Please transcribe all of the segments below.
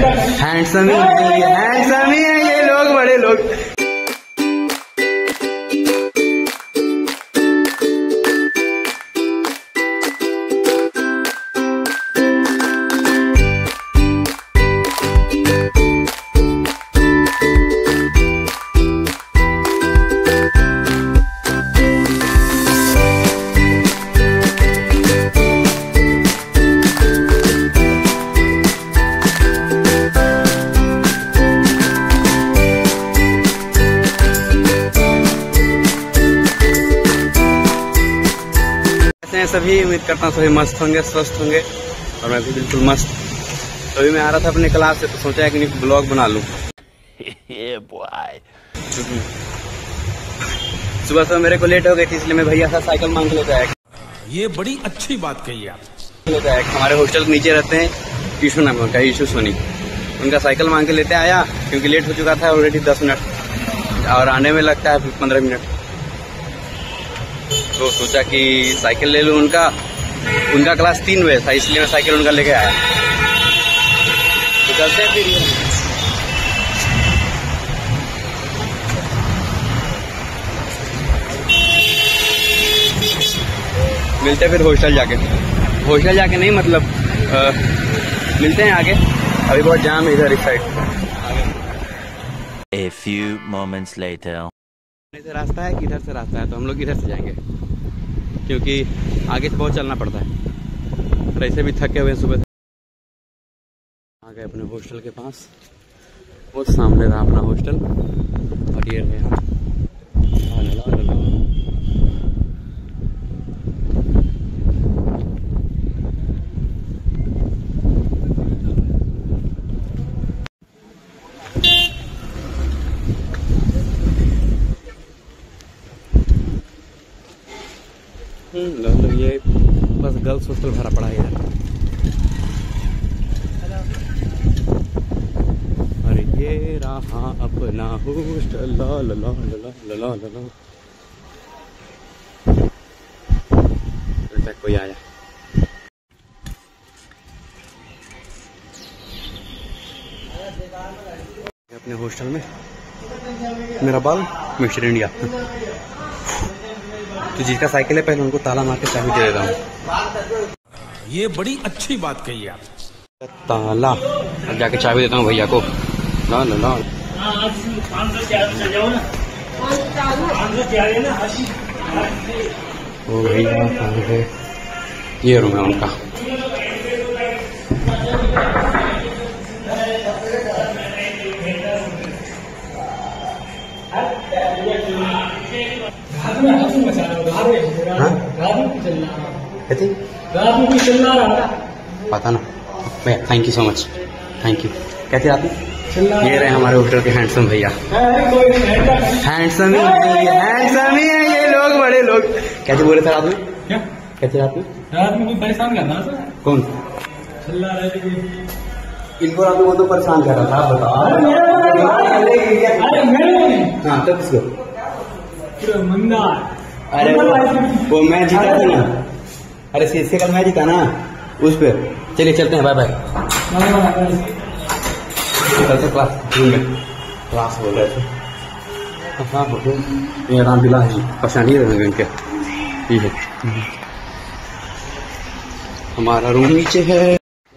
Handsome ही है ये लोग, बड़े लोग। सभी उम्मीद करता हूँ सभी मस्त होंगे, स्वस्थ होंगे, और मैं भी बिल्कुल मस्त। तो अभी मैं आ रहा था अपने क्लास से, तो सोचा है कि ब्लॉग बना लूँ। सुबह सुबह मेरे को लेट हो गई थी, इसलिए मैं भैया से साइकिल मांग के लेकर आया। ये बड़ी अच्छी बात कही आप। हमारे हॉस्टल के नीचे रहते हैं, ईशू नाम उनका, ईशू सोनी। उनका साइकिल मांग के लेते आया, क्योंकि लेट हो चुका था ऑलरेडी 10 मिनट, और आने में लगता है 15 मिनट। तो सोचा कि साइकिल ले लूँ उनका क्लास 3 बजे था, इसलिए मैं साइकिल उनका लेके आया। तो चलते हैं फिर, मिलते हैं फिर हॉस्टल जाके नहीं, मतलब मिलते हैं आगे। अभी बहुत जाम है इधर, इस side. A few moments later. इधर से रास्ता है कि इधर से रास्ता है, तो हम लोग इधर से जाएंगे, क्योंकि आगे से बहुत चलना पड़ता है। और ऐसे भी थके हुए सुबह से। आ गए अपने हॉस्टल के पास, वो सामने रहा अपना हॉस्टल, और ये रहे ये बस गर्ल्स हॉस्टल भरा पड़ा है इधर। अरे ये रहा अपना हॉस्टल, ला ला ला ला ला ला ला ला। कोई आया। अपने हॉस्टल में मेरा बाल मिस्टर इंडिया। तो जिसका साइकिल है, पहले उनको ताला मार के चाबी दे देता हूँ। ये बड़ी अच्छी बात कही आप। ताला, अब जाके चाबी देता हूँ भैया को। ला ला ला। ओ भैया कहाँ है? ये रूम है उनका। पता ना भैया, thank you so much, thank you. कैसे आप? ये रहे हमारे हॉस्टल के हैंडसम भैया। हैंडसम ही है ये लोग, बड़े लोग। कैसे बोले सर आपने? क्या कैसे आपने? रात में कोई परेशान करना था। कौन? इनको रात में वो तो परेशान कर रहा था, आप बताओ। हाँ तो किसको? अरे वो मैं जीता था ना। अरे इससे कल मैं जीता ना उस पे। चलिए चलते हैं, बाय बाय। कल से क्लास बोल रहे थे। हाँ बोलो, ये राम बिला है, परेशानी रहेंगे इनके। ठीक है, हमारा रूम नीचे है।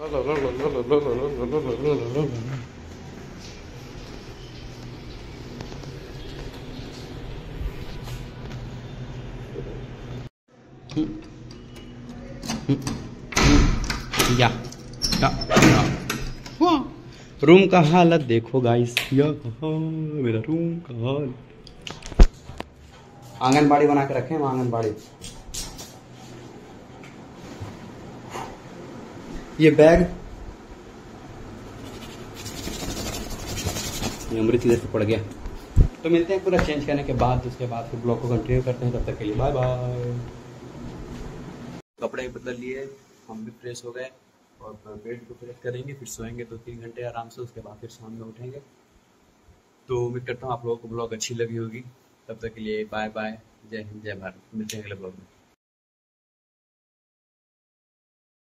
या रूम का हालत देखो गाइस, मेरा रूम का हाल। आंगनबाड़ी बना के रखे हैं, आंगनबाड़ी। ये बैग, ये अमृत इधर से पड़ गया। तो मिलते हैं पूरा चेंज करने के बाद, उसके बाद फिर ब्लॉग को कंटिन्यू करते हैं। तब तक के लिए बाय बाय। कपड़े बदल लिए, हम भी फ्रेश हो गए, और बेड को फ्रेश करेंगे, फिर सोएंगे 2-3 घंटे आराम से। उसके बाद फिर शाम में उठेंगे। तो उम्मीद करता हूँ आप लोगों को ब्लॉग अच्छी लगी होगी। तब तक के लिए बाय बाय, जय हिंद, जय भारत। मिलते हैं अगले ब्लॉग में।